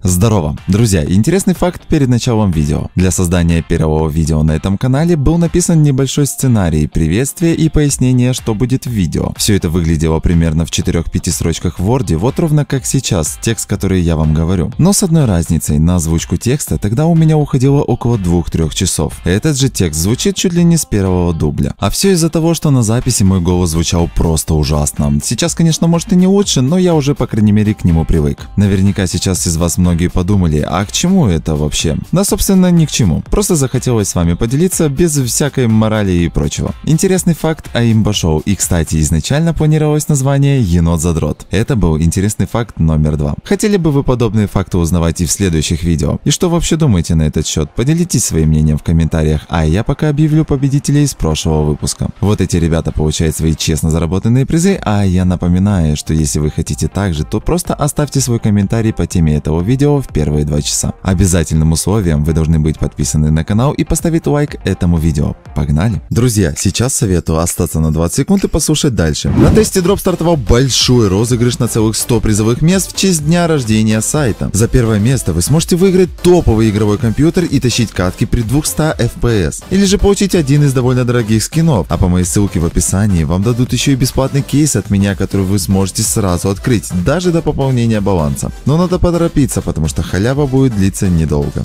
Здорово! Друзья, интересный факт перед началом видео. Для создания первого видео на этом канале был написан небольшой сценарий, приветствие и пояснение, что будет в видео. Все это выглядело примерно в 4-5 строчках в Word, вот ровно как сейчас, текст, который я вам говорю. Но с одной разницей, на озвучку текста тогда у меня уходило около 2-3 часов. Этот же текст звучит чуть ли не с первого дубля. А все из-за того, что на записи мой голос звучал просто ужасно. Сейчас, конечно, может и не лучше, но я уже, по крайней мере, к нему привык. Наверняка сейчас из вас многие подумали, а к чему это вообще? Да, собственно, ни к чему. Просто захотелось с вами поделиться без всякой морали и прочего. Интересный факт о имбо-шоу. И, кстати, изначально планировалось название «Енот-задрот». Это был интересный факт номер 2. Хотели бы вы подобные факты узнавать и в следующих видео? И что вообще думаете на этот счет? Поделитесь своим мнением в комментариях, а я пока объявлю победителей из прошлого выпуска. Вот эти ребята получают свои честно заработанные призы, а я напоминаю, что если вы хотите так же, то просто оставьте свой комментарий по теме этого видео в первые 2 часа. Обязательным условием вы должны быть подписаны на канал и поставить лайк этому видео. Погнали! Друзья, сейчас советую остаться на 20 секунд и послушать дальше. На тесте Дроп стартовал большой розыгрыш на целых 100 призовых мест в честь дня рождения сайта. За первое место вы сможете выиграть топовый игровой компьютер и тащить катки при 200 FPS. Или же получить один из довольно дорогих скинов. А по моей ссылке в описании вам дадут еще и бесплатный кейс от меня, который вы сможете сразу открыть, даже до пополнения баланса. Но надо поторопиться, потому что халява будет длиться недолго.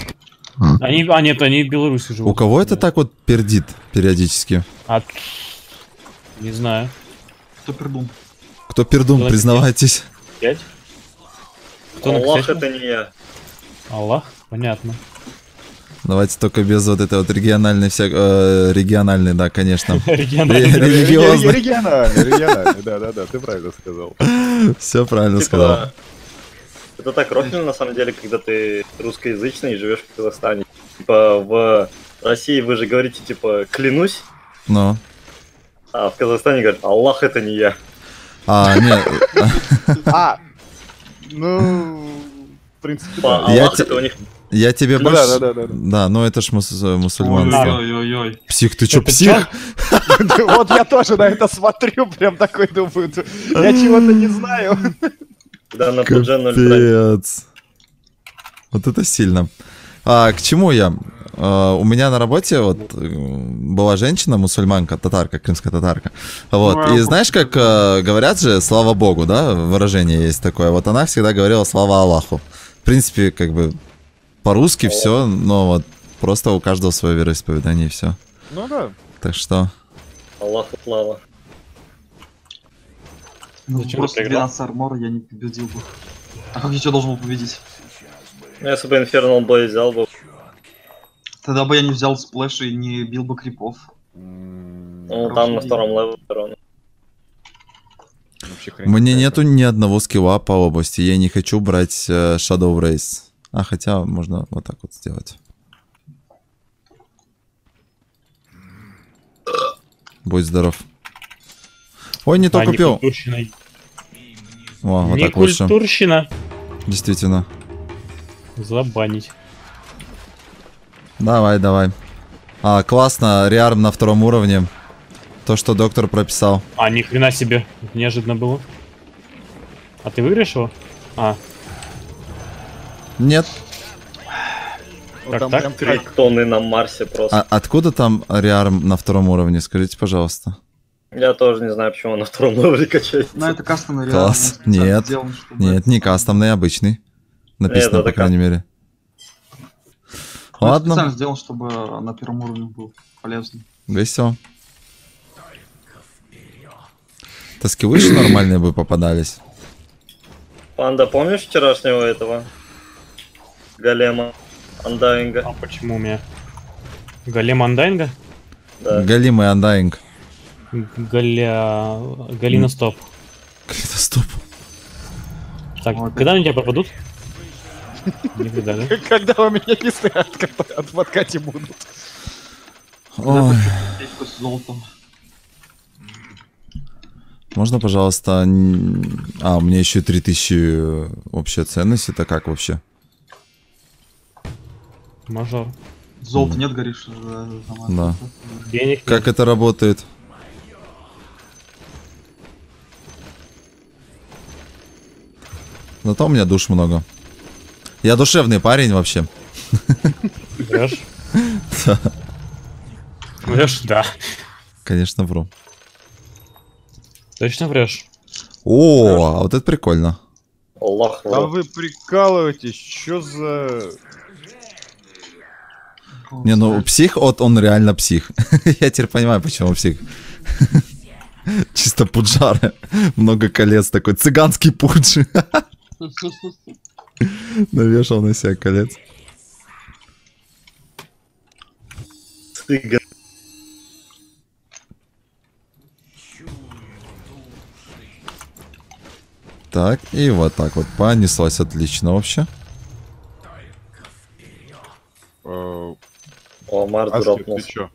Они в Беларуси живут. У кого это так вот пердит периодически? Не знаю. Кто пердун? Кто пердун, признавайтесь. 5? Аллах, это не я. Аллах? Понятно. Давайте только без вот этой вот региональной региональной, да, конечно. Региональный, да, ты правильно сказал. Все правильно сказал. Это так рофильно, на самом деле, когда ты русскоязычный и живешь в Казахстане. Типа в России вы же говорите, типа, клянусь. Ну. А в Казахстане говорят, Аллах, это не я. Нет. Ну, в принципе, да. Аллах, это у них... Я тебе больше... Да, ну это ж мусульманство. Ой-ой-ой. Псих, ты чё, псих? Вот я тоже на это смотрю, прям такой думаю, я чего-то не знаю. Да, на Капец. Вот это сильно. К чему я? У меня на работе вот была женщина, мусульманка, татарка, крымская татарка. Вот. И знаешь, как говорят же, слава богу, да, выражение есть такое. Вот она всегда говорила слава Аллаху. В принципе, как бы по-русски все, но вот просто у каждого свое вероисповедание и все. Ну да. Так что... Аллаху слава. Ну, просто 12 армора я не победил бы. А как я тебя должен был победить? Если бы Infernal Blade взял бы... Тогда бы я не взял сплэш и не бил бы крипов. Ну, там на втором левеле. Мне нету ни одного скилла по области, я не хочу брать Shadow Race. Хотя можно вот так вот сделать. Будь здоров. Ой, не то купил. О, вот так лучше. Культурщина. Действительно. Забанить. Давай. Классно, реарм на 2-м уровне. То, что доктор прописал. Ни хрена себе. Неожиданно было. А ты выиграешь его? Нет. Как там так? 3 тонны на Марсе просто. Откуда там реарм на 2-м уровне? Скажите, пожалуйста. Я тоже не знаю, почему он на 2-м левеле качается. Ну, это кастомный реально. Класс. Нет, не кастомный, обычный. Написано, по крайней мере. Ладно. Специально сделал, чтобы на 1-м уровне был полезный. Весело. Таски выше нормальные бы попадались. Панда, помнишь вчерашнего этого? Голема Андайнга? А почему у меня? Голем Андайнга? Да. Галим и Андайнг. Галина стоп. Галина стоп. Так, когда они тебя попадут? Никогда, да? Когда у меня кисты от подкати будут. Ой. С золотом. Можно, пожалуйста... у меня еще 3000 общая ценность. Это как вообще? Мажор. Золото нет, горишь. Да. Денег как это работает? Зато у меня душ много. Я душевный парень вообще. Врешь? Врешь? Да. Конечно, вру. Точно врешь? О, а вот это прикольно. Аллах, Да вы прикалываетесь, чё за... Не, ну псих, вот он реально псих. Я теперь понимаю, почему псих. Чисто пуджары. Много колец такой. Цыганский пуджи. Навешал на себя колец. цыган. Так, и вот так вот. Понеслась отлично вообще. О, Марс Аскер, ты дропнулся. чё?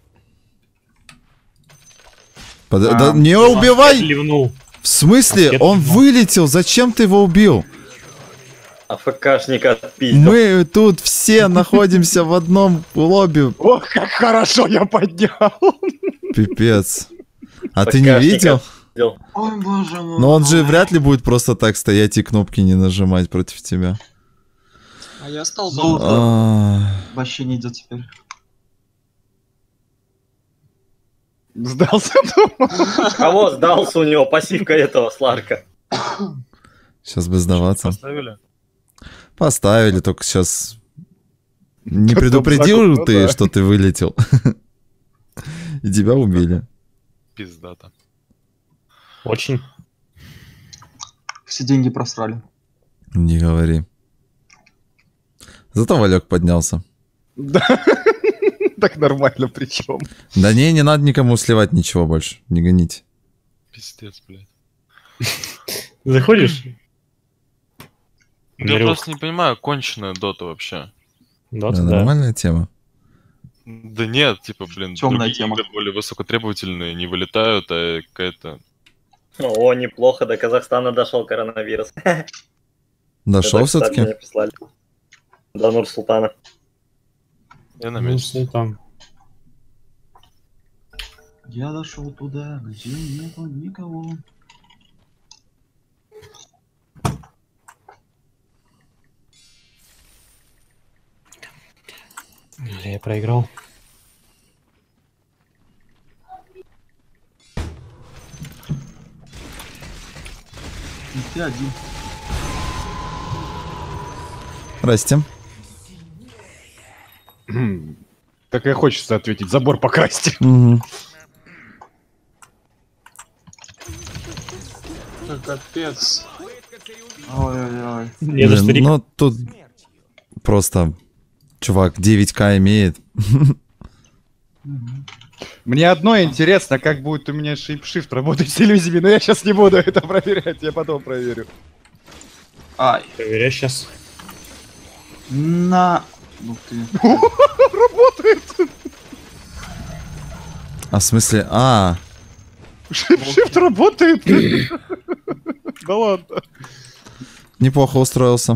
Да не убивай! Ливнул. В смысле? Аскет Он ливнул. вылетел. Зачем ты его убил? АФКшник отпиздил. Мы тут все находимся в одном лобби. Ох, как хорошо я поднял! Пипец. А ты не АФКшник видел? отпиздил. Ой, боже мой. Но он же вряд ли будет просто так стоять и кнопки не нажимать против тебя. А я стал Золото А, вообще не идет теперь. Сдался, думаю. Кого сдался у него пассивка этого Сларка? Сейчас бы сдаваться. Поставили? Поставили, только сейчас не Потом предупредил закупно, ты, да. что ты вылетел. И тебя убили. Пиздата. Очень. Все деньги просрали. Не говори. Зато Валек поднялся. Да. Так нормально причем. Да не надо никому сливать ничего больше. Не гоните. Пиздец, блядь. Заходишь? Я Андрюх. просто не понимаю, конченая дота вообще. Да, Да, да. нормальная тема. Да нет, типа, блин, Тёмная другие тема. игры более высокотребовательные не вылетают, а какая-то... О, неплохо, до Казахстана дошел коронавирус. Дошел Это, кстати, все-таки? мне прислали. До Нур-Султана. Я на Ну, месте. что там? Я дошел туда, где нету никого. Или я проиграл? И ты один. Здрасте. Так и хочется ответить, забор покрасьте. Мгм. Капец. Ой-ой-ой. Не за Блин, старик. ну тут просто чувак 9К имеет. Мне одно интересно, как будет у меня шейпшифт работать с иллюзиями, но я сейчас не буду это проверять, я потом проверю. Ай. Проверяй сейчас. На. Ну ты. Работает! А в смысле? Шейпшифт работает! Да ладно. Неплохо устроился.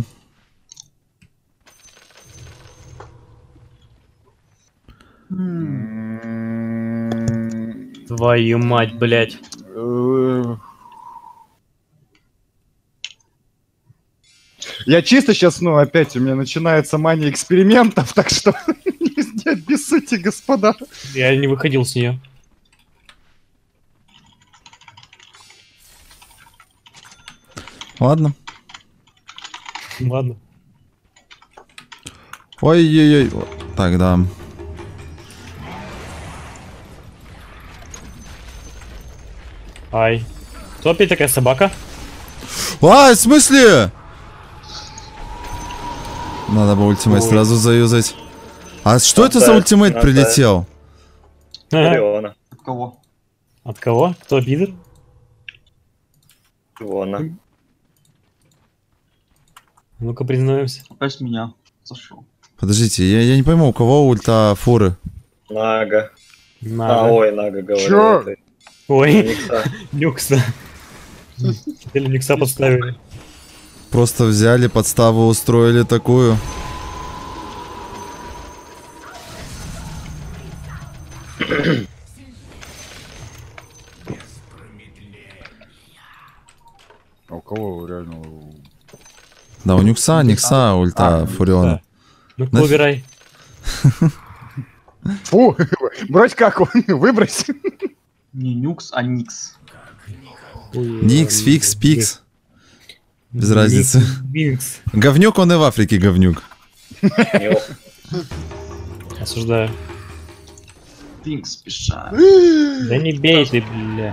Твою мать, блядь. Я чисто сейчас, ну, опять у меня начинается мания экспериментов, так что не обессудьте, господа. Я не выходил с нее. Ладно. Ладно. Ой-ой-ой. Так, да. Ай. Кто опять такая собака? В смысле? Надо бы ультимейт Ой. сразу заюзать. А что это за Оставь, ультимейт оставь. прилетел? Ориона. От кого? От кого? Кто лидер? Вона. Ну-ка признаемся. Опять меня. Зашел. Подождите, я не пойму, у кого ульта фуры? Нага. Надо. Ой, Нага говорю. Чё? это Ой, Никса. люкса. Или люкса подставили. Просто взяли, подставу устроили такую. А у кого реально... Да, у Никса ульта Фуриона. Да. Ну-ка, убирай. Фу, брось как он, выбрось. Не Нюкс, а Никс. Никс, Фикс, Пикс. Без разницы. Бинкс. Говнюк он и в Африке говнюк. Осуждаю. Пинкс спеша. Да не бей ты, бля.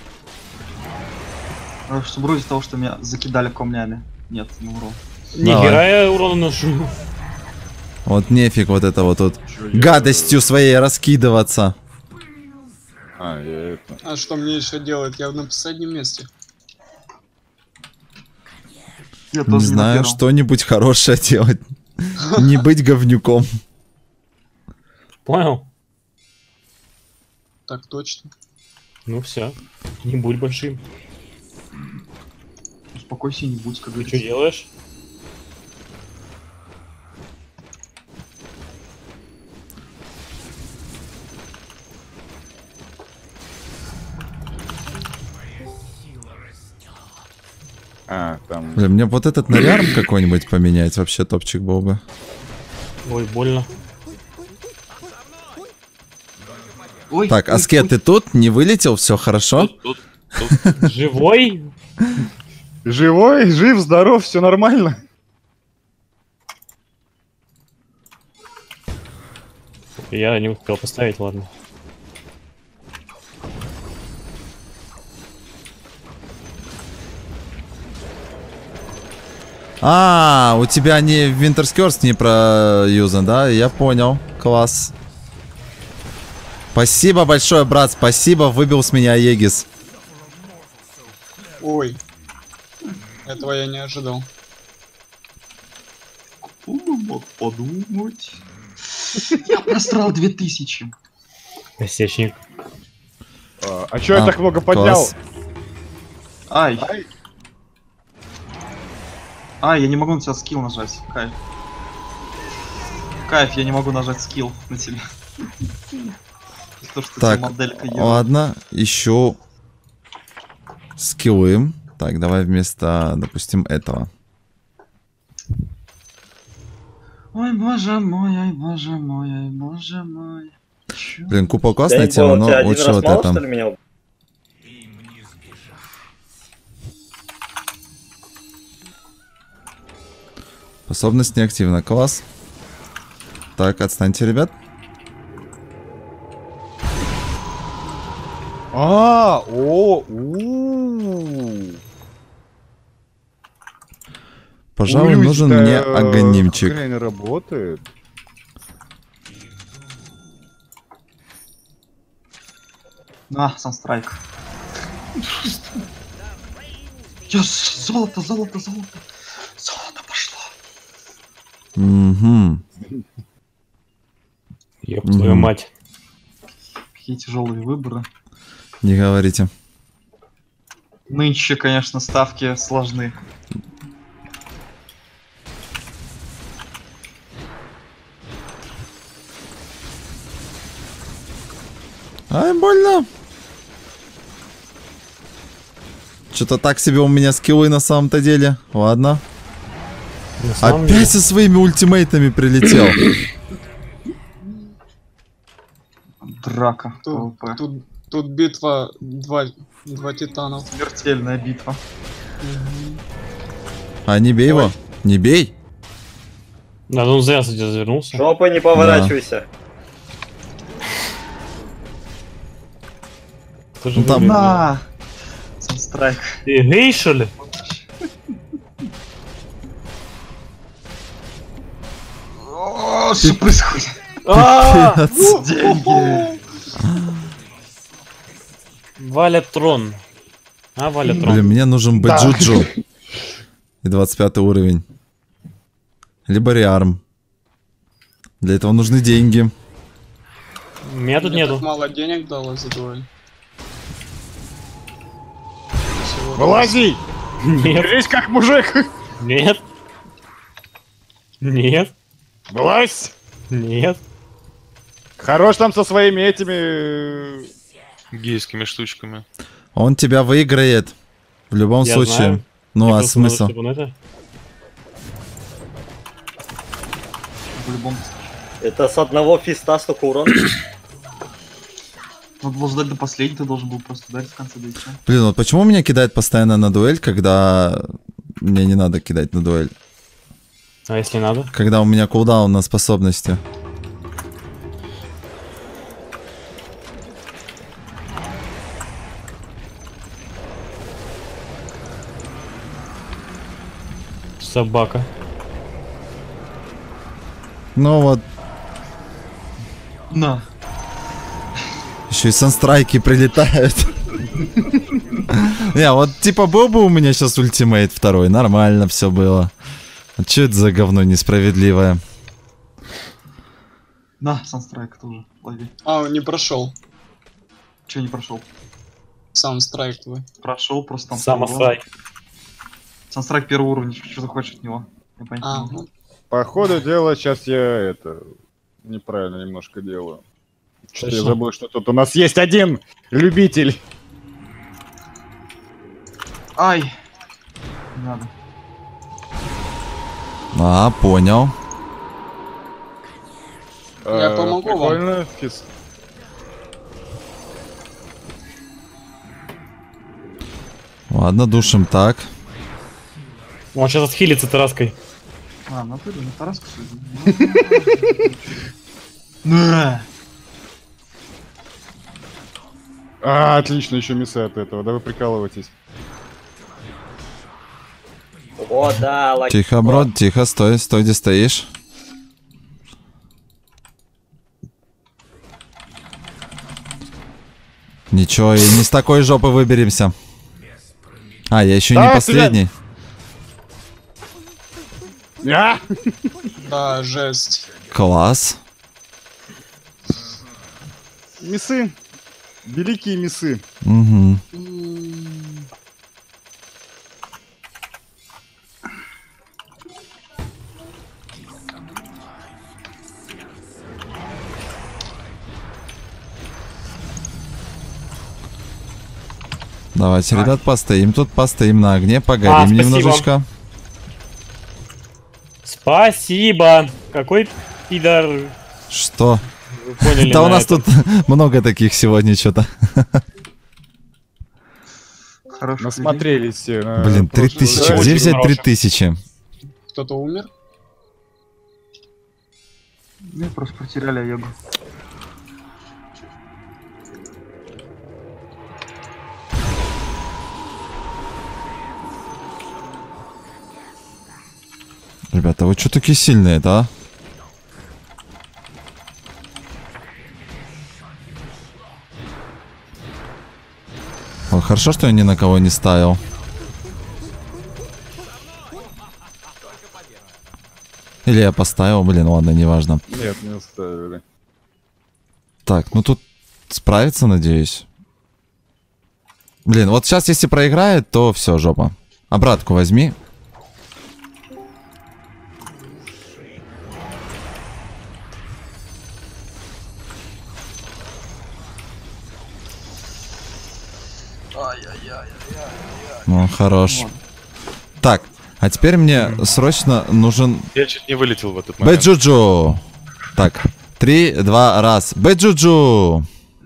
Чтобы вроде того, что меня закидали камнями. Нет, не умру. Нихера я урон наношу. Вот нефиг вот это вот тут гадостью своей раскидываться. Я это... А что мне еще делать? Я на последнем месте. Я Не тоже на знаю, первом. что-нибудь хорошее делать. Не быть говнюком. Понял? Так точно. Ну все. Не будь большим. Успокойся и не будь, как Ты что говорится. делаешь? там... Блин, мне вот этот нарярм какой-нибудь поменять, вообще топчик был бы. Ой, больно. Ой, Так, ой, Аскет, ой. ты тут? Не вылетел? Все хорошо? Тут. Живой? Живой, жив, здоров, все нормально. Я не успел поставить, ладно. А, у тебя не Winter's Curse не проюзан, да? Я понял. Класс. Спасибо большое, брат. Спасибо, выбил с меня Егис. Ой. Этого я не ожидал. Кто бы мог подумать? Я просрал 2000. Косячник. А чё я так много поднял? класс. Ай. Ай, я не могу на тебя скилл нажать. Кайф. Кайф, я не могу нажать скилл на тебя. То, что Так, тебе моделька ела. ладно, ищу скиллы. Так, давай вместо, допустим, этого. Ой, боже мой, ой, боже мой, ой, боже мой. Чё? Блин, купол Я классная не тема, понял, но тебя один лучше раз вот мало, что это. ли, меня? Способность неактивна. Класс. Так, отстаньте, ребят. Пожалуй, нужен мне агонимчик. Хрень работает. На, санстрайк. Золото, золото, золото. Золото пошло. Угу. Ёб твою мать. Какие тяжелые выборы. Не говорите. Нынче, конечно, ставки сложны. Ай, больно. Что-то так себе у меня скиллы на самом-то деле. Ладно. На самом деле, Опять со своими ультимейтами прилетел. Драка. Тут, ПВП. тут битва два титанов. Смертельная битва. А не бей его. Не бей. Да, ну зря кстати развернулся. Жопой не поворачивайся. Тоже Ну, там- выглядит. На! Санстрайк. Ты гей, что ли? О, что происходит? Пипец. Деньги. Валятрон. Валятрон. Блин, мне нужен Бэджуджу. И 25 уровень. Либо Реарм. Для этого нужны деньги. Меня тут Мне нету. так мало денег дало за дуэль. Всего Вылази! Нет, Держись как мужик! нет. Нет, Вылазь! нет. Хорош там со своими этими... Гейскими штучками. Он тебя выиграет. В любом Я случае. знаю. Ну Мне а просто надо, смысл? чтобы он это... по-любому. Это с одного фиста столько урона? Надо было ждать до последнего, ты должен был просто ударить в конце, да и всё. Блин, вот почему меня кидает постоянно на дуэль, когда мне не надо кидать на дуэль? А если надо? Когда у меня кулдаун на способности. Собака. Ну вот, На. еще и санстрайки прилетают. Не, вот типа был бы у меня сейчас ультимейт второй, нормально все было. А че это за говно несправедливое? На, Санстрайк тоже. Лови. А, не прошел. Че не прошел? Сам страйк твой. Прошел просто там. Самострайк. Санстрайк первый уровень, что ты хочешь от него? Я понять А, не могу. ну, По ходу дела сейчас я это неправильно немножко делаю. Что-то я Точно. забыл, что тут у нас есть один любитель. Ай! Не надо. А, понял. Я помогу вам. Прикольно, физ. Ладно, душим так. Он сейчас отхилится тараской. А, на ты, на Тараску сюда. На! А, отлично, еще миссы от этого. Да вы прикалываетесь. О, да, лайк. Тихо, бро, тихо, стой, стой, где стоишь. Ничего, и не с такой жопы выберемся. А, я еще не Да, последний. А! да, жесть. Класс. Миссы. Великие миссы. Угу. Давайте, ребят, постоим тут, постоим на огне, погорим спасибо. немножечко. Спасибо. Какой пидор. Что? Вы поняли, Да у на нас это. тут много таких сегодня что-то. Хороший Насмотрелись все. на Блин, прошлое. 3000. Да, Где очень взять хороший. 3000? Кто-то умер? Мы просто потеряли Аегу. Ребята, вы что такие сильные-то, а? Ой, хорошо, что я ни на кого не ставил. Или я поставил, блин, ладно, неважно. Нет, не оставили. Так, ну тут справится, надеюсь. Блин, вот сейчас, если проиграет, то все, жопа. Обратку возьми. Ну, хорош. Так, а теперь мне срочно нужен Я чуть не вылетел в этот момент. Бэджуджу. Так, 3, 2, раз. Бэджуджу.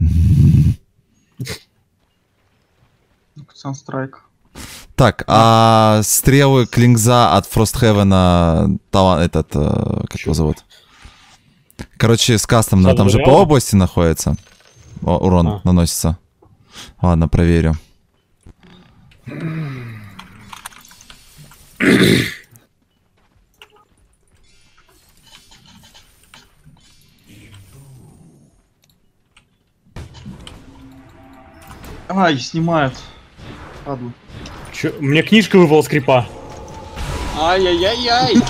Санстрайк. Так, а стрелы Клингза от Фростхевена, этот, как его зовут? Короче, с кастомно, там же по Реально? области находится. Урон А. наносится. Ладно, проверю. Ай, снимают. Падлы. Чё? Мне книжка выпала с крипа. Ай-яй-яй-яй!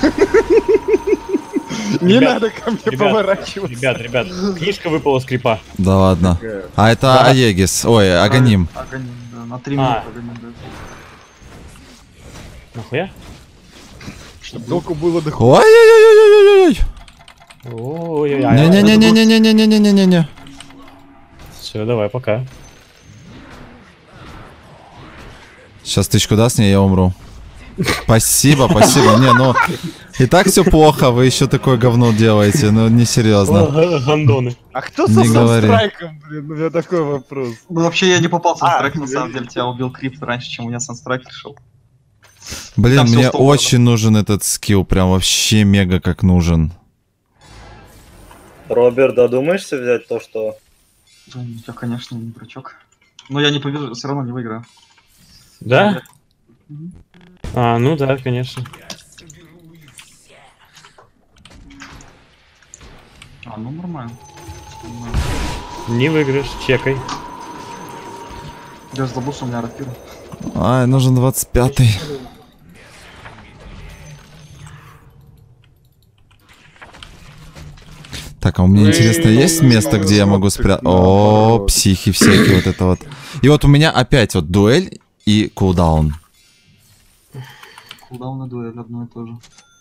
Не Ребят, надо ко мне ребят, поворачиваться. Ребят, книжка выпала с крипа. Да ладно. А это Да. Аегис. Ой, Аганим. Аганим, да. На 3 А. минуты Аганим, да. Нахуя? Чтобы толку было до Ой-ой-ой-ой-ой-ой-ой. Ой-ой-ой. Не-не-не-не-не-не-не-не-не-не. Все, давай, пока. Сейчас тычку даст мне, я умру. Спасибо, спасибо. Не, ну, И так все плохо, вы еще такое говно делаете, ну несерьезно. Гандоны. А кто Не со говори. Санстрайком, блин? У меня такой вопрос. Ну, вообще, я не попал в Санстрайк, на самом деле. Тебя убил Крипт раньше, чем у меня Санстрайк решил. Блин, Там всё мне стопудово. очень нужен этот скилл, прям вообще мега как нужен. Роберт, додумаешься взять то, что... Я, конечно, не дурачок. Но я не побежу, все равно не выиграю. Да? Мгм. А, ну да, конечно. А, ну нормально. Не выиграешь, чекай. Я забыл, что у меня рапир. Ай, нужен 25-й. Так, а у меня интересно, есть место, где я могу спрятать? О, психи всякие, вот это вот. И вот у меня опять вот дуэль и кулдаун. Кулдаун и дуэль одно и то же.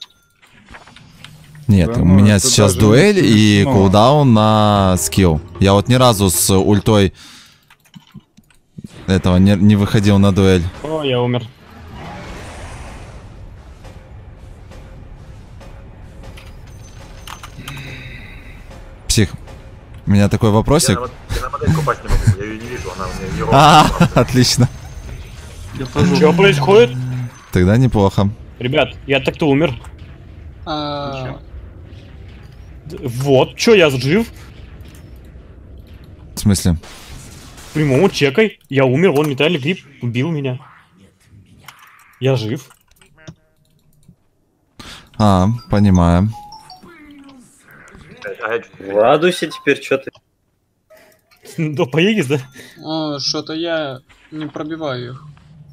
Нет, Да у ну, меня это сейчас даже не дуэль и смешно. кулдаун на скилл. Я вот ни разу с ультой этого не выходил на дуэль. О, я умер. Псих, у меня такой вопросик. Я на модельку попасть не могу, я ее не вижу, она у меня не А, ровная. отлично. Я тоже. Что происходит? Тогда неплохо. Ребят, я так-то умер. А, Вот, чё, я жив? В смысле? Прямому чекай. Я умер, вон металлик гриб убил меня. Я жив. А, понимаю. В радуйся теперь, что ты... Да поедешь, да? что-то я не пробиваю их.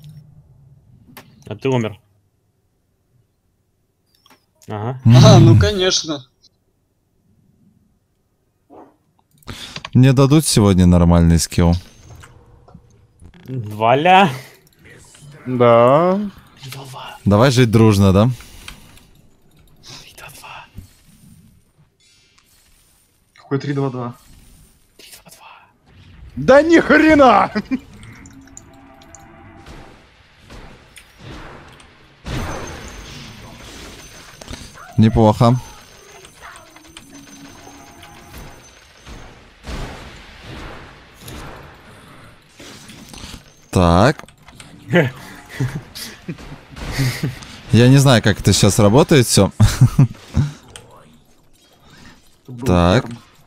А ты умер. Ага. А, ну конечно. Мне дадут сегодня нормальный скилл. Валя. Да. Давай жить дружно, да? Какой 3-2-2? Да ни хрена! Неплохо. Так. Я не знаю, как это сейчас работает все. Так.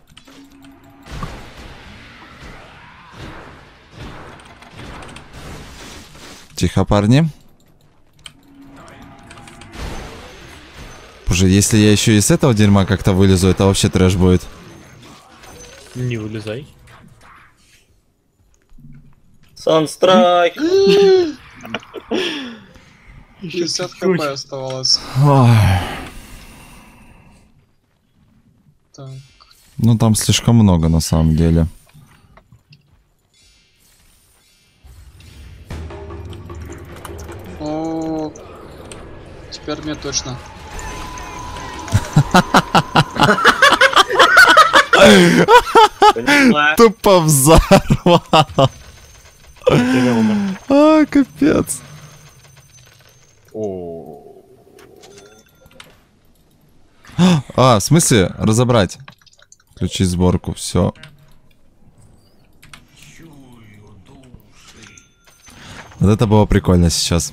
Тихо, парни. Боже, если я еще и с этого дерьма как-то вылезу, это вообще трэш будет. Не вылезай. Санстрайк! 50 хп оставалось. Ой. Так. Ну там слишком много на самом деле. О, теперь мне точно. Понимаю. Тупо взорвал. Я умер. А, капец. А, в смысле? Разобрать. Включить сборку, все. Вот это было прикольно сейчас.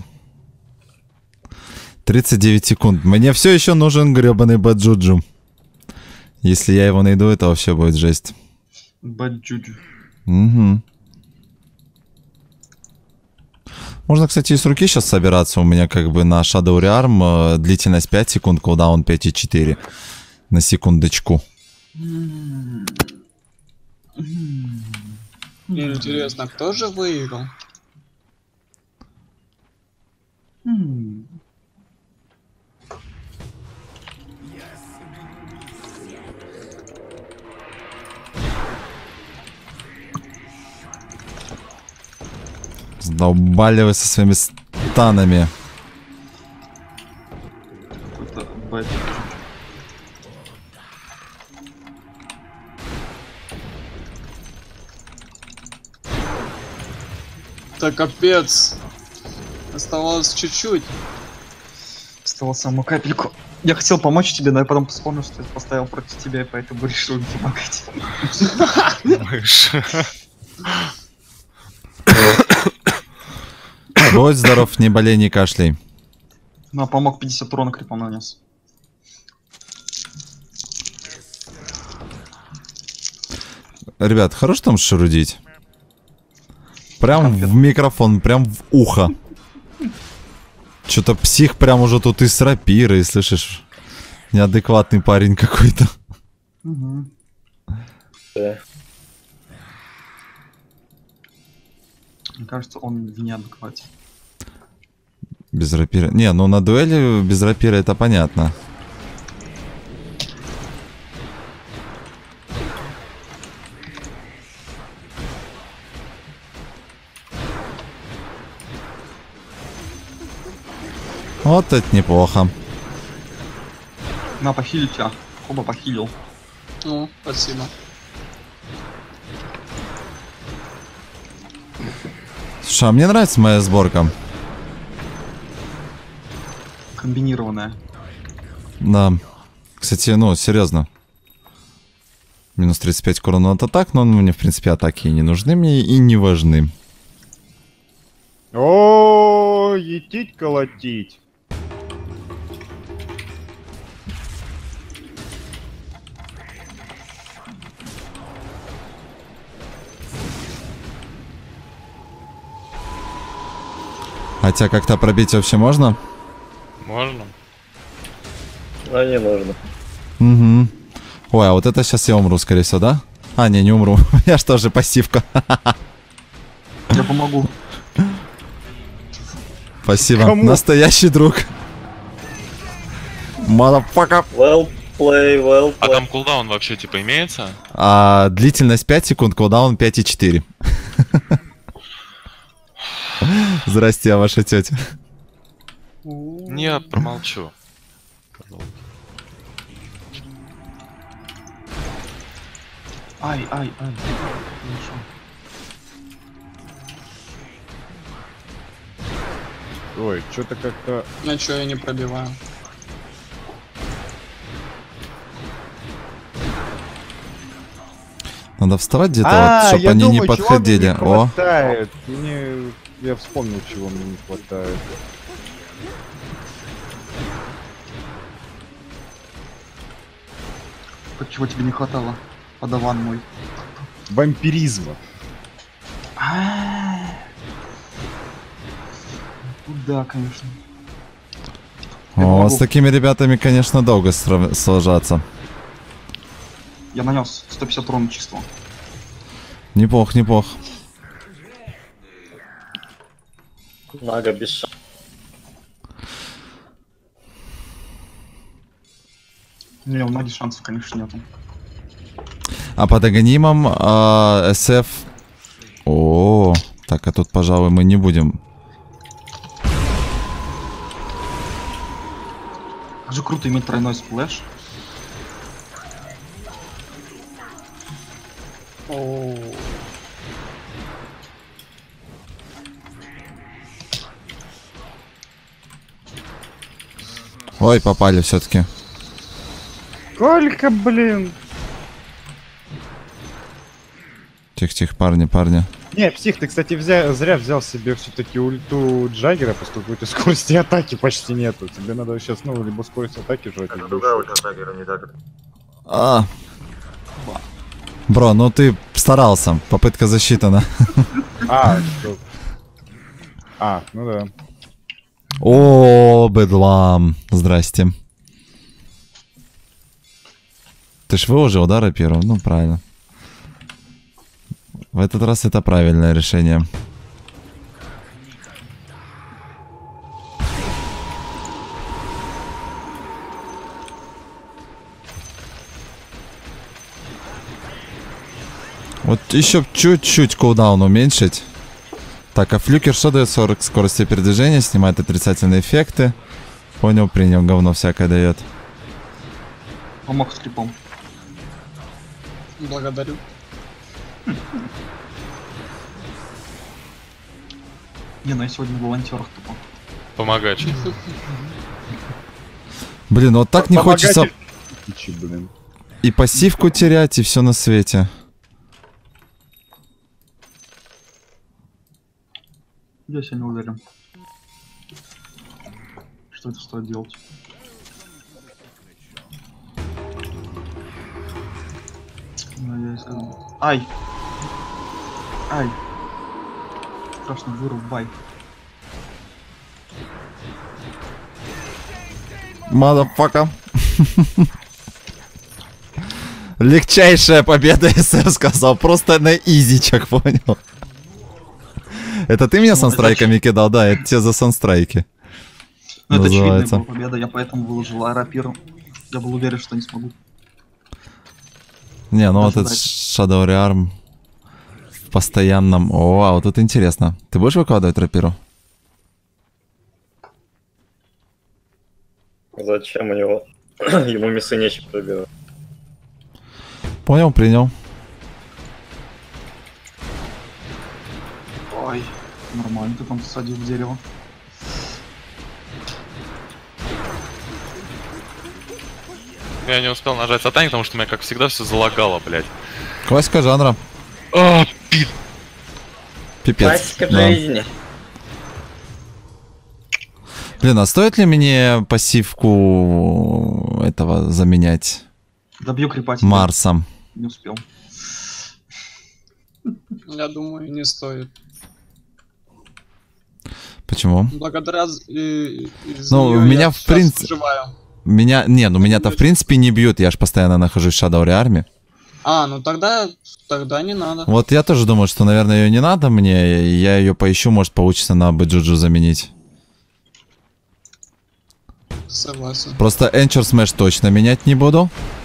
39 секунд. Мне все еще нужен гребаный Баджуджу. Если я его найду, это вообще будет жесть. Баджуджу. Угу. Можно, кстати, и с руки сейчас собираться. У меня как бы на Shadow Rearm длительность 5 секунд, кулдаун 5,4. На секундочку. Интересно, кто же выиграл? Сдолбали вы со своими станами. Какой-то баджуджу. Да капец. Оставалось чуть-чуть. Осталось самую капельку. Я хотел помочь тебе, но я потом вспомнил, что я поставил против тебя, и поэтому решил не помогать. Мышь. Будь здоров, не болей, не кашляй. Ну, а помог 50 урона крипом нанес. Ребят, хорош там шарудить? Прям в микрофон, прям в ухо. Что-то псих прям уже тут и с рапирой, слышишь? Неадекватный парень какой-то. Угу. Да. Мне кажется, он в неадеквате. Без рапира. Не, ну на дуэли без рапира это понятно. Вот это неплохо. На, похилил тебя. Оба похилил. Ну, спасибо. Слушай, а мне нравится моя сборка. Комбинированная. Да. Кстати, ну, серьезно. Минус 35 к урону от атак, но мне, в принципе, атаки и не нужны мне и не важны. О, етить колотить. Хотя как-то пробить вообще можно? Можно? А не нужно. Угу. Ой, а вот это сейчас я умру, скорее всего, да? А, не умру. Я ж тоже пассивка. Я помогу. Спасибо. Кому? Настоящий друг. Мадафака. Well play. А там кулдаун вообще типа имеется? Длительность 5 секунд, кулдаун 5,4. Здрасте, я ваша тетя. Не, промолчу. Ай. Хорошо. Ой, что-то как-то... А чё я не пробиваю? Надо вставать где-то, вот, чтобы я они думаю, не чего подходили. мне не О, хватает. Я вспомнил, чего мне не хватает. Чего тебе не хватало? Подаван мой. Вампиризма. Да, конечно. о, с такими ребятами, конечно, долго сложаться. Я нанес 150 урона чистого. Неплохо, неплохо. Нага без шансов. Не, у Наги шансов, конечно, нету. А под Аганимом SF... О, так, а тут, пожалуй, мы не будем. Как же круто иметь тройной сплэш. Ой, попали все-таки. Сколько, блин? Тихо, парни. Не, псих, ты, кстати, зря взял себе все-таки ульту Джаггера, поскольку у тебя скорости атаки почти нету. Тебе надо сейчас, ну, либо скорость атаки жать, Это либо другая ещё. ульта Даггера, не Даггер. Бро, ну ты старался. Попытка засчитана. Ну да. О, бедлам. Здрасте. Ты ж выложил, да, рапиру? Ну, правильно. В этот раз это правильное решение. Вот еще чуть-чуть кулдаун уменьшить. Так, а флюкер что дает? 40 скорости передвижения, снимает отрицательные эффекты. Понял, принял, говно всякое дает. Помог скрипом. Благодарю. Не, ну я сегодня волонтеров тупо. Помогать. Блин, вот так не хочется Блин. и пассивку терять, и все на свете. Я себя не уверен. Что это стоит делать? Ну, я сказал. Ай! Ай! Страшно, вырубай. Мадафака. Легчайшая победа, СР сказал. Просто на изичах, понял? Это ты меня санстрайками кидал? Да, это те за санстрайки. Ну, это очевидная Называется. была победа, я поэтому выложил аэропир. Я был уверен, что не смогу. Не, ну вот Даже этот Shadow Rearm в постоянном... О, вау, тут интересно. Ты будешь выкладывать рапиру? Зачем у него? Ему мясы нечем пробивать. Понял, принял. Ой, нормально, ты там посадил в дерево. Я не успел нажать сатаник, потому что у меня, как всегда, все залагало, блядь. Классика жанра. А, Пипец. Классика Да. жизни. Блин, а стоит ли мне пассивку этого заменять Добью крепателя. Марсом? Не успел. Я думаю, не стоит. Почему? Благодаря... Ну, меня в принципе... Живаю. Меня... Не, ну меня-то в принципе не бьют, я ж постоянно нахожусь в Shadow Rearm. А, ну тогда не надо. Вот я тоже думаю, что, наверное, ее не надо мне. Я ее поищу, может, получится на Бэджуджу заменить. Согласен. Просто Энчер Смэш точно менять не буду.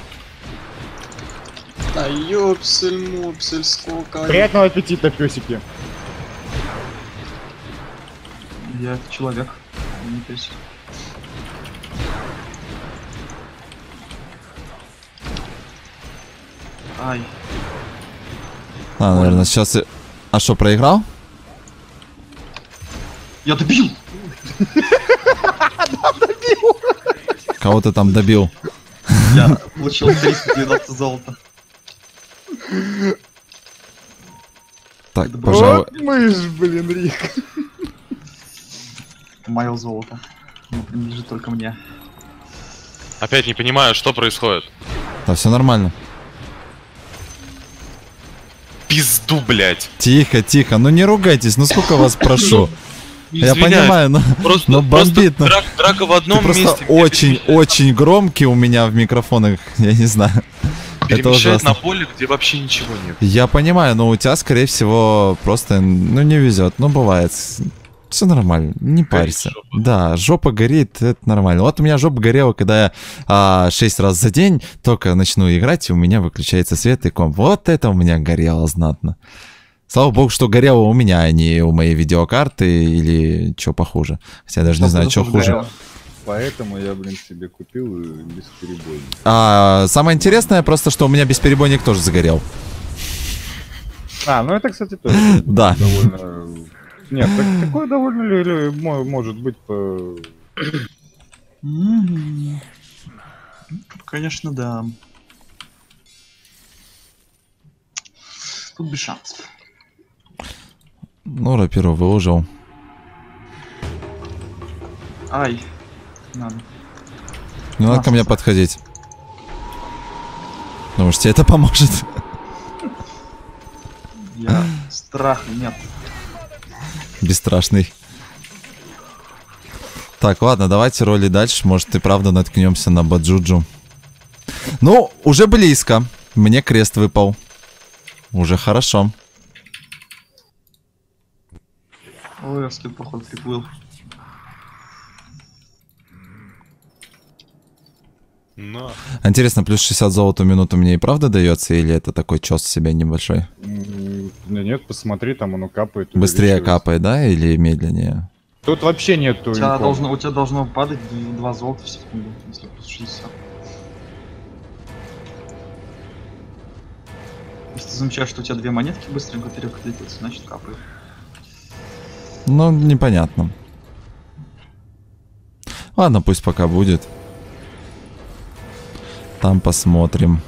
Да ёпсель-мупсель, сколько... Приятного аппетита, песики. Я это человек, а не песик. Ай. А, наверное, сейчас... А что, проиграл? Я добил! Кого ты там добил? Я получил 390 золота. Так, Это пожалуй... Вот мы ж, блин, Рик. Мое золото. Оно принадлежит только мне. опять не понимаю, что происходит. Да, все нормально. Пизду, блядь. Тихо, тихо, ну не ругайтесь, ну сколько вас прошу. Я Извиняюсь, понимаю, но Просто, но бомбит, просто ну. драка в одном Ты просто месте. где очень громкий у меня в микрофонах, я не знаю. Это перемещает ужасно. на поле, где вообще ничего нет. Я понимаю, но у тебя, скорее всего, просто, ну, не везет. Ну, бывает. Все нормально, не парься. жопа. Да, жопа горит, это нормально. Вот у меня жопа горела, когда я 6 раз за день только начну играть, и у меня выключается свет и комп. Вот это у меня горело знатно. Слава богу, что горело у меня, а не у моей видеокарты или что похуже. Хотя я даже не знаю, что хуже. Поэтому я, блин, себе купил бесперебойник. Самое интересное просто, что у меня бесперебойник тоже загорел. А, ну это, кстати, тоже Да. довольно... Нет, такое довольно может быть по... Конечно, да. Тут без шансов. Ну, рапиру выложил. Ай. Надо. Не надо ко мне подходить. Потому что тебе это поможет. Я... Страха нет. Бесстрашный. Так, ладно, давайте роли дальше. Может, и правда наткнемся на Баджуджу. Ну, уже близко. Мне крест выпал. Уже хорошо. Ой, скид, походу, приплыл. Но. Интересно, плюс 60 золота в минуту мне и правда дается? Или это такой чёс себе небольшой? Нет, посмотри, там оно капает. Быстрее увеличивается. капает, да? Или медленнее? Тут вообще нету У тебя инфо. должно падать 2 золота в секунду, если плюс 60. Если ты замечаешь, что у тебя 2 монетки быстренько перекликаются, значит капает. Ну, непонятно. Ладно, пусть пока будет. Там посмотрим.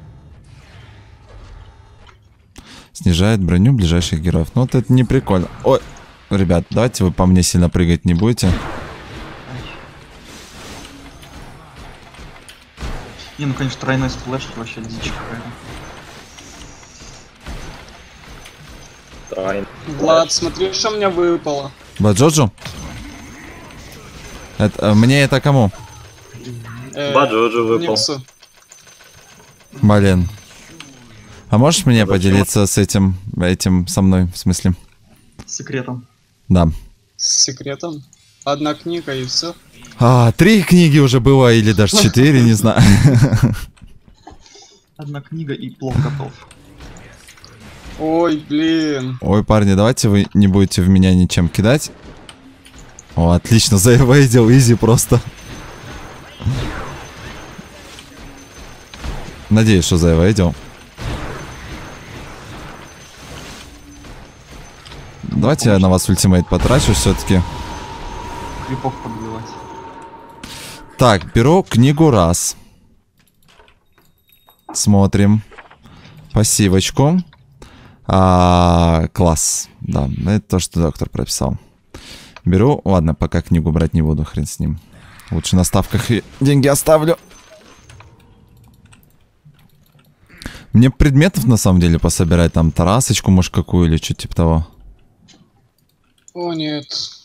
Снижает броню ближайших героев. Ну вот это не прикольно. Ой, ребят, давайте вы по мне сильно прыгать не будете. Не, ну конечно, тройной сплэш, это вообще дичь какая-то. Трайн. Влад, смотри, что мне выпало. Баджоджу? Это, мне это кому? Баджоджу выпал. Никсу. Блин. А можешь мне поделиться с этим со мной, в смысле? С секретом. Да. С секретом. Одна книга и все. 3 книги уже было, или даже 4, не знаю. Одна книга и плов готов. Ой, блин. Ой, парни, давайте вы не будете в меня ничем кидать. О, отлично, заевейдил, изи просто. Надеюсь, что заевейдил. Давайте я на вас ультимейт потрачу все-таки. Крипов подбивать. Так, беру книгу раз. Смотрим. Пассивочку. Класс. Да, это то, что доктор прописал. Беру. Ладно, пока книгу брать не буду, хрен с ним. Лучше на ставках и деньги оставлю. Мне предметов на самом деле пособирать. Там тарасочку, может, какую или что-то типа того. О, нет.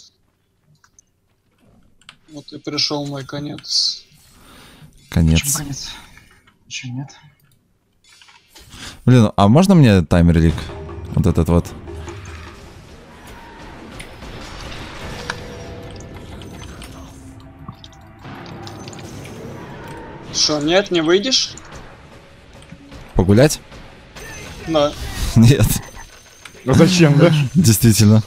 Вот и пришел мой конец. Конец. Почему конец? Еще нет. Блин, а можно мне таймер-лик? Вот этот вот. Что, нет, не выйдешь? Погулять? Да. Нет. Ну зачем, да? Действительно.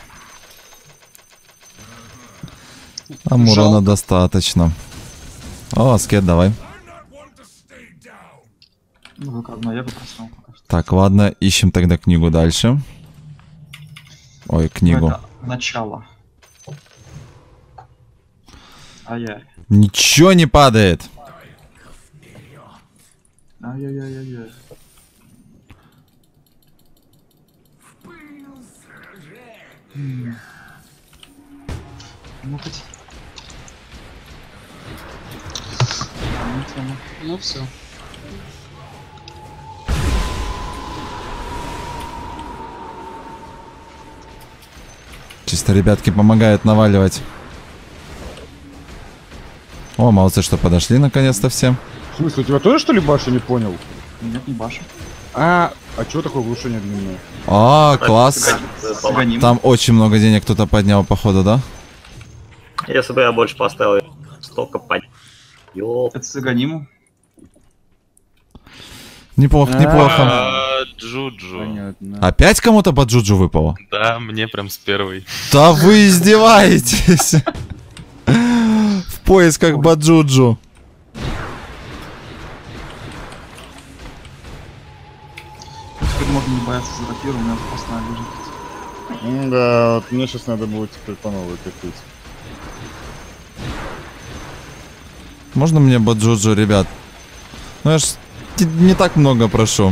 Амурона достаточно. О, аскет, давай. Ну, только одно я попросил пока что. Так, ладно, ищем тогда книгу дальше. Ой, книгу. Это начало. Ай-яй. Ничего не падает. Ай-яй-яй-яй-яй. Ну хоть. Ну все. Чисто ребятки помогают наваливать. О, молодцы, что подошли наконец-то все. В смысле, у тебя тоже что ли баша, не понял? Нет, не баша. А чё такое глушение длинное? Класс. Саганим. Там очень много денег кто-то поднял, походу, да? Если бы я больше поставил, столько поднял. Ёп. Это Саганиму. Неплохо, неплохо. Джуджу. Понятно. Опять кому-то по Джуджу выпало? Да, мне прям с первой. Да вы издеваетесь! В поисках Баджуджу. Теперь можно не бояться за рапиру, у меня вкусная лежит. Да, вот мне сейчас надо будет теперь по новой копить. Можно мне Баджуджу, ребят? Ну я ж не так много прошу.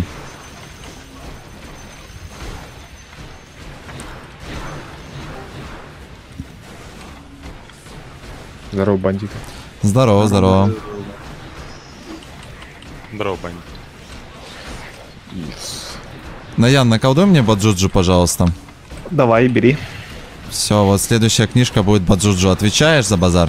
Здорово, бандиты. Здорово, здорово. Здорово, бандит. Наян, наколдуй мне Баджуджу, пожалуйста. Давай, бери. Все, вот следующая книжка будет Баджуджу. Отвечаешь за базар?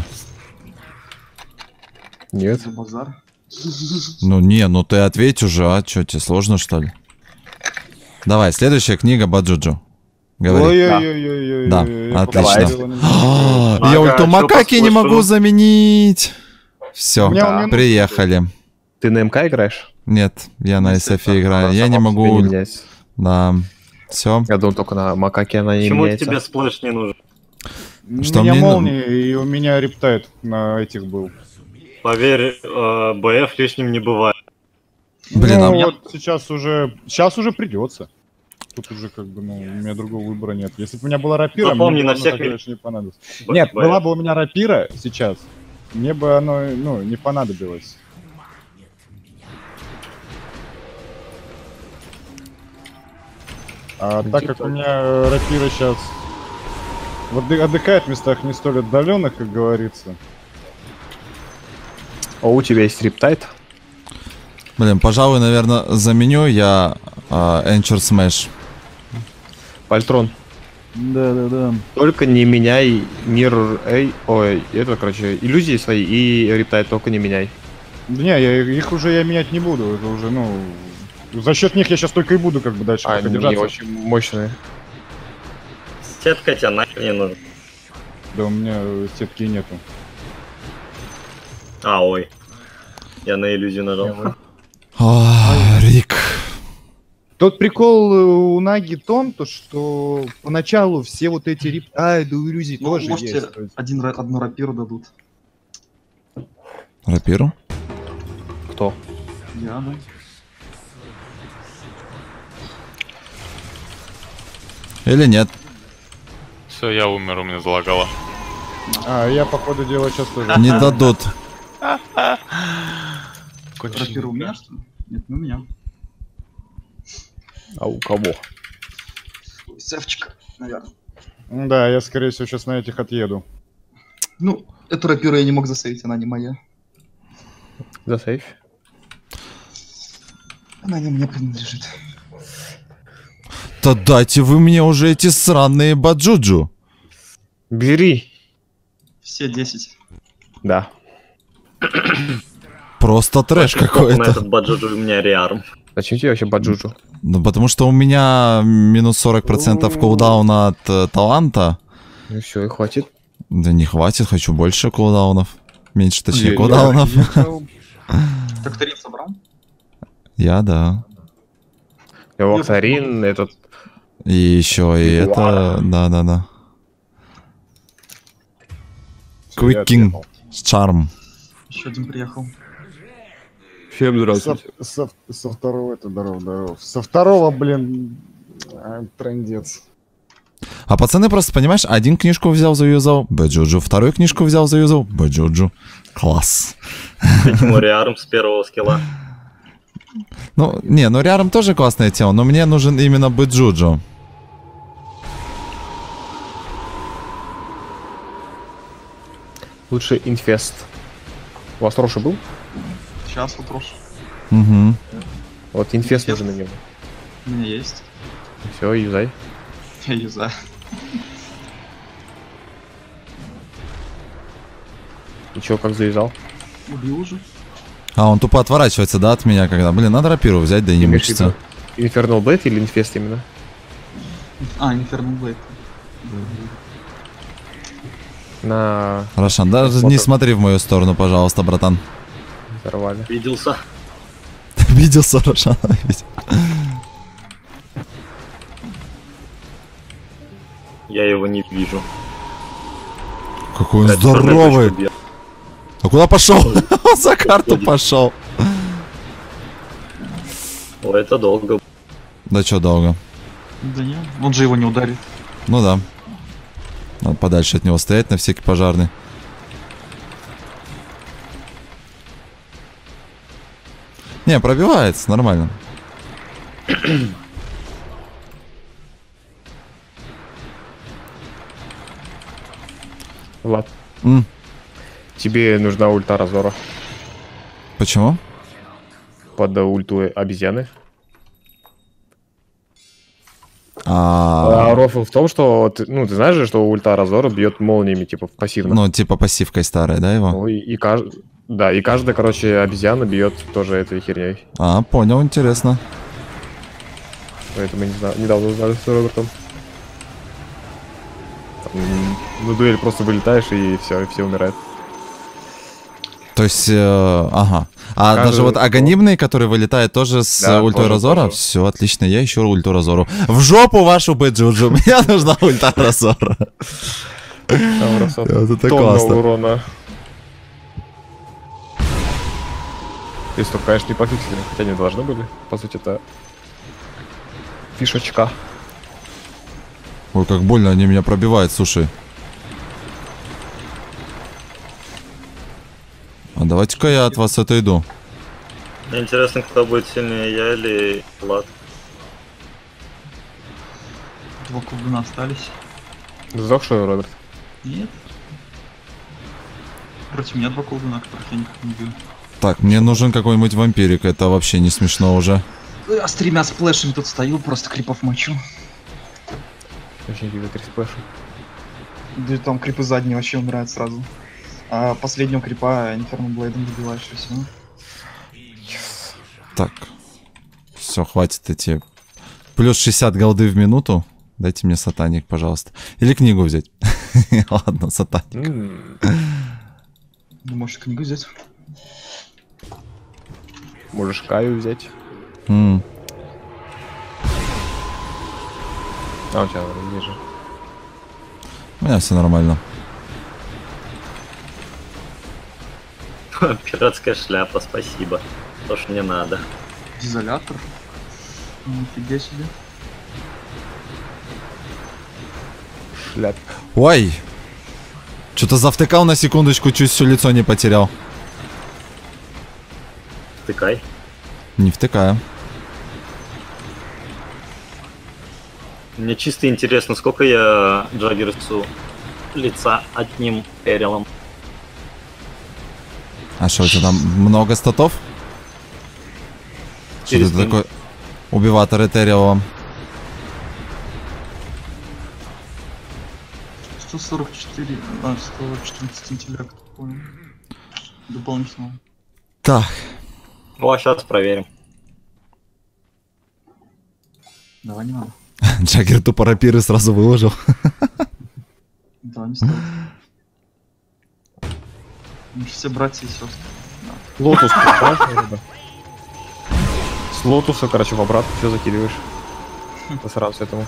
Нет. За базар. Ну не, ну ты ответь уже, а? Че, тебе сложно что ли? Давай, следующая книга Баджуджу. Говори. Ой-ой-ой-ой-ой. Да, я отлично. попробую. Я ульту чё Макаки не послушал? могу заменить. Все, У меня приехали. Ты на МК играешь? Нет, я на SFE играю. Я не могу. Не меняется. Да. Все. Я думал, только на Макаке она не Почему меняется. тебе сплэш не нужен? Что У меня мне- молния, и у меня рептайт на этих был. Поверь, БФ лишним не бывает. Блин, ну, а вот сейчас уже придется. Тут уже как бы, ну, у меня другого выбора нет. Если бы у меня была рапира, Запомни, мне бы на оно всех тогда еще не понадобилось. Б- Нет, БФ. была бы у меня рапира сейчас, мне бы оно, ну, не понадобилось. А так как у меня рапира сейчас отдыхает в местах не столь отдаленных, как говорится. А у тебя есть Риптайт? Блин, пожалуй, наверное, заменю я Enchant Smash. Пальтрон. Да. Только не меняй мир... Ой, это, короче, иллюзии свои и Риптайт только не меняй. Да не, их уже я менять не буду. Это уже, ну... За счет них я сейчас только и буду как бы дальше Они держаться. очень мощные. Сетка тебя нахер не нужна. Да у меня сетки нету. Ой. Я на иллюзию нажал. Рик. Тот прикол у Наги в том, то, что поначалу все вот эти у иллюзий Ну, тоже можете есть. То есть- одну рапиру дадут. Рапиру? Кто? Я, да. Или нет? Все, я умер, у меня залагало. Я по ходу дела сейчас тоже. Не дадут. Рапиру у меня, что ли? Нет, не у меня. А у кого? Севчика, наверное. Да, я скорее всего сейчас на этих отъеду. Ну, эту рапиру я не мог засейвить, она не моя. За сейф. Она не мне принадлежит. Да дайте вы мне уже эти сраные баджуджу. Бери. Все 10. Да. Просто трэш На какой-то. этот баджуджу у меня реарм. Зачем тебе вообще баджуджу? Ну потому что у меня минус 40% кулдауна от таланта. Ну все, и хватит. Да не хватит, хочу больше кулдаунов. Меньше, точнее, Я- кулдаунов. Тракторин собрал? Я, да. Эвоксарин, этот... И еще и это... Да. Всё, я Quick King. отъехал. Charm. Еще один приехал. Всем здравствуйте. Со второго это здоров. Со второго, блин, трындец. А пацаны просто, понимаешь, один книжку взял, заюзал, бэджуджу, вторую книжку взял, заюзал, бэджуджу. Класс. Почему реарм с первого скилла? Ну, не, ну Риарм тоже классная тема, но мне нужен именно бэджуджу. Лучше инфест. У вас Роши был? Сейчас вопрос. Угу. Вот инфест нужен на него. У меня есть. Все, юзай. Я юзаю. И чё, как завязал? Убил уже. А, он тупо отворачивается, да, от меня, когда, блин, надо рапиру взять, да и не Имеешь в мучиться. виду Infernal Blade или инфест именно? Infernal Blade. На... Рошан, даже не смотри в мою сторону, пожалуйста, братан. Взорвали. Виделся. Обиделся, Рошан. Я его не вижу. Какой он Блядь, здоровый. Фернандо бьет. А куда пошел? Он за карту пошел. Ой, это долго. Да чё долго? Да нет, он же его не ударит. Ну да. Надо подальше от него стоять на всякий пожарный. Не, пробивается, нормально. Влад, М, тебе нужна ульта Разора Почему? под ульту обезьяны. А, Рофл в том, что ты знаешь же, что ульта Разора бьет молниями, типа, пассивно. ну, типа пассивкой старой, да, его? Ну, и каждая, короче, обезьяна бьет тоже этой херней. А, понял, интересно. Поэтому недавно узнали с Робертом. Там, на дуэль просто вылетаешь и все умирают. То есть, ага. А Каждый- даже вот агонимный, который вылетает тоже с Да, ультой тоже, Разора? тоже. Все, отлично, я ищу ульту Разору. В жопу вашу бэджуджу, мне нужна ульта Разора. Там раз Это тонна классно. урона. Если только, конечно, не пофиксили, хотя не должны были. По сути, это фишечка. Ой, как больно они меня пробивают, слушай. А давайте-ка я от вас отойду. Мне интересно, кто будет сильнее, я или Влад. 2 колдуна остались. Сдох, что ли, Роберт? Нет. Против меня 2 колдуна, которых я никак не бью. Так, мне нужен какой-нибудь вампирик, это вообще не смешно уже. Я с 3 сплэшами тут стою, просто крипов мочу. Очень какие-то 3 сплэша. Да там крипы задние вообще умирают сразу. А последнего крипа Инферно Блейдом добиваешь и все. Так. Все, хватит эти... Плюс 60 голды в минуту. Дайте мне сатаник, пожалуйста. Или книгу взять. Ладно, сатаник. Можешь книгу взять. Можешь Каю взять. А у тебя ниже. У меня все нормально. Пиратская шляпа, спасибо. То, что мне надо. Изолятор. Нифига себе. Шляп. Ой! Что-то завтыкал на секундочку, чуть все лицо не потерял. Тыкай. Не втыкаю. Мне чисто интересно, сколько я Джаггерсу лица одним Эрилом. А что, у тебя там много статов? Что Через это такое? Убиватор Этериала. 144, 114 интеллект, понял. Дополнительного. Так. Ну, а сейчас проверим. Давай не надо. Джаггер тупо рапиры сразу выложил. Давай не стоит. Мы же все братья и сестры. Лотус, да? С лотуса, короче, в обратку все закидываешь. Посрался этому.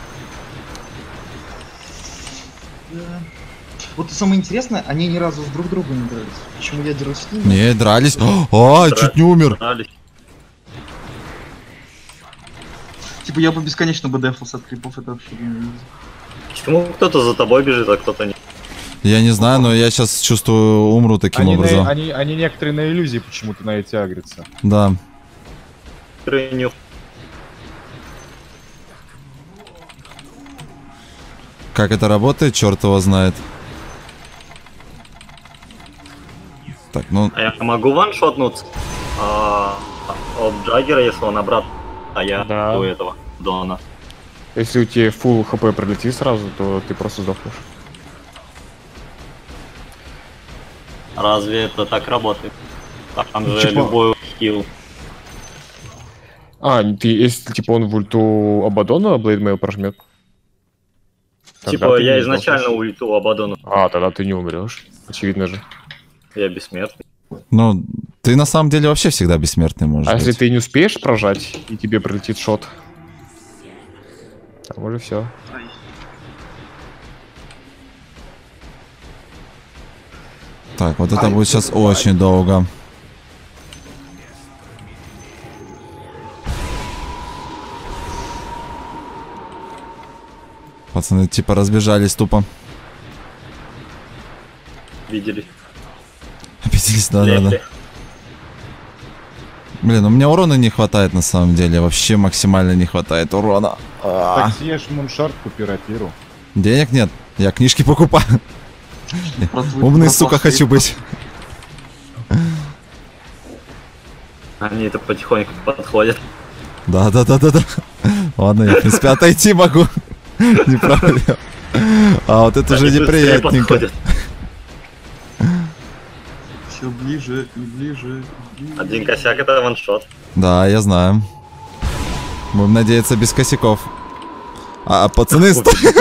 Вот самое интересное, они ни разу с друг другом не дрались. Почему я дерусь с ними? Не, дрались. А, чуть не умер. Типа я бы бесконечно бы дефался от крипов, это вообще не... Почему кто-то за тобой бежит, а кто-то не? Я не знаю, но я сейчас чувствую, умру таким образом. Они некоторые на иллюзии почему-то на эти агрятся. Да. Как это работает, черт его знает. Так, ну... А я могу ваншотнуться от Джаггера, если он обратно, а я до этого, Дона. Если у тебя full хп пролетит сразу, то ты просто сдохнешь. Разве это так работает? Там же Типа... любой хил. А, ты, если типа он в ульту Абадона Блейдмейл прожмет? Типа я изначально ульту Абадона. А, тогда ты не умрешь. Очевидно же. Я бессмертный. Ну, ты на самом деле вообще всегда бессмертный можешь А быть. если ты не успеешь прожать, и тебе прилетит шот, там уже все. Так, вот это будет сейчас очень долго. Пацаны типа разбежались тупо. Видели. Обиделись, да. Блин, у меня урона не хватает на самом деле. Вообще максимально не хватает урона. Так съешь муншарт, купи рапиру. Денег нет, я книжки покупаю. Умный, сука, хочу быть. Они это потихоньку подходят. Да. Ладно, я в принципе отойти могу. Не проблема. А вот это уже неприятненько. Все ближе и ближе. Один косяк это ваншот. Да, я знаю. Будем надеяться без косяков. А пацаны стоят.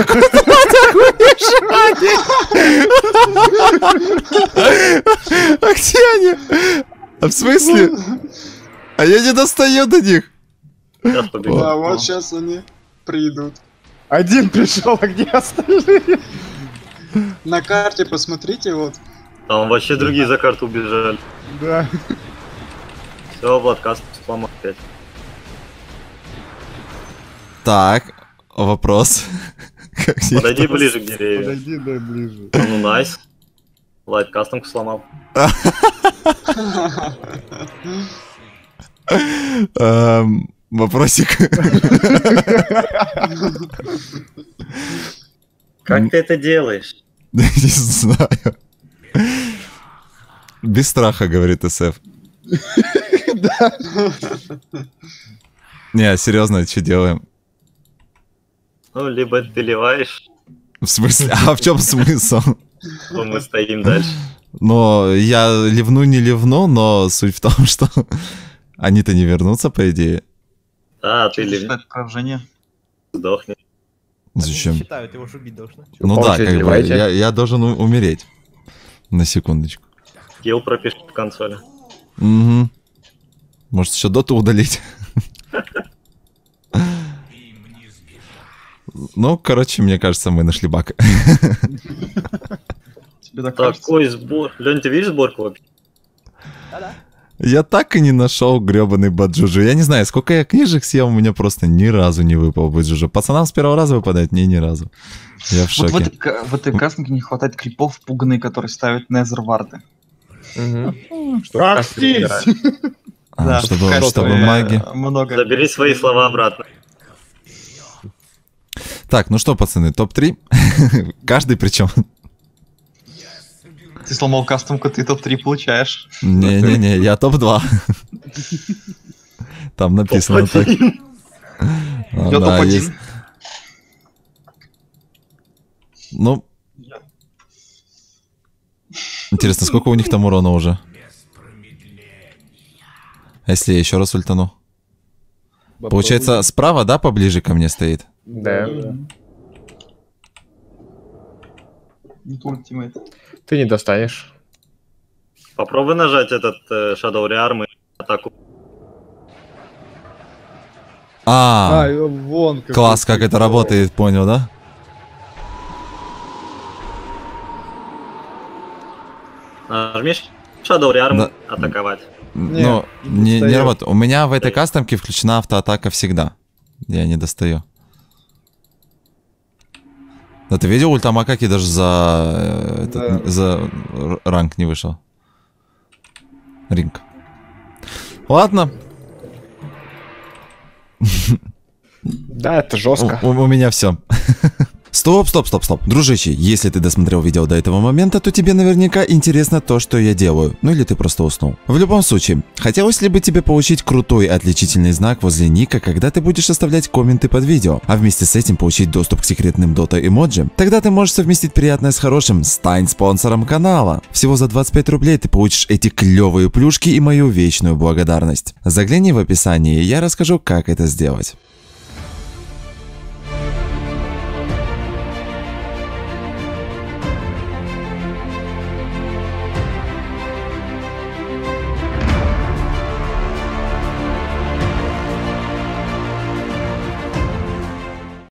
А где они? А в смысле? А я не достаю до них. Да, вот сейчас они придут. Один пришел, а где остальные? На карте посмотрите, вот. Там вообще другие за карту убежали. Да. Все, Владкаст сломал опять. Так, вопрос. Подойди ближе к деревьям. Подойди, дай ближе. Ну, найс. Лайткастом сломал. Вопросик. Как ты это делаешь? Да не знаю. Без страха, говорит СФ. Не, серьезно, что делаем? Ну, либо ты ливаешь, В смысле? А в чем смысл? то мы стоим дальше. Но я ливну, не ливну, но суть в том, что они-то не вернутся, по идее. А, ты ливнешь, Считать поражение. сдохнешь. Зачем? Считают, его ж убить должны. Ну да, Получите, как бы, ливайте. я должен умереть. На секундочку. Килл пропишет в консоли. Угу. Может еще доту удалить? Ну, короче, мне кажется, мы нашли баг. Тебе так кажется? Такой сбор. Лёнь, ты видишь сборку вообще? Я так и не нашел гребаный баджужу. Я не знаю, сколько я книжек съел, у меня просто ни разу не выпал баджужу. Пацанам с первого раза выпадает, мне ни разу. Я в Вот шоке. в этой кастинге не хватает крипов пуганые, которые ставят незерварды. Как здесь? А, чтобы качестве, маги. Много. Забери свои слова обратно. Так, ну что, пацаны, топ-3. Каждый причем. Ты сломал кастомку, ты топ-3 получаешь. Не-не-не, я топ-2. Там написано так. А, Я да, топ-1. есть. Ну. Интересно, сколько у них там урона уже? А если я еще раз ультану? Получается, справа, да, поближе ко мне стоит? Да. Ультимейт. Ты не достанешь. Попробуй нажать этот Shadow Rearm и атаку. А, Вон как. класс, как это работает, понял, да? Нажмешь Shadow Rearm Да. атаковать. Ну, не не достаю. работает. У меня в этой кастомке включена автоатака всегда. Я не достаю. Да ты видел, ультамакаки даже за ранг не вышел. Ринг. Ладно. Да, это жестко. У меня все. Стоп. Дружище, если ты досмотрел видео до этого момента, то тебе наверняка интересно то, что я делаю. Ну или ты просто уснул. В любом случае, хотелось ли бы тебе получить крутой отличительный знак возле ника, когда ты будешь оставлять комменты под видео, а вместе с этим получить доступ к секретным дота эмоджи? Тогда ты можешь совместить приятное с хорошим. Стань спонсором канала. Всего за 25 рублей ты получишь эти клевые плюшки и мою вечную благодарность. Загляни в описание, и я расскажу, как это сделать.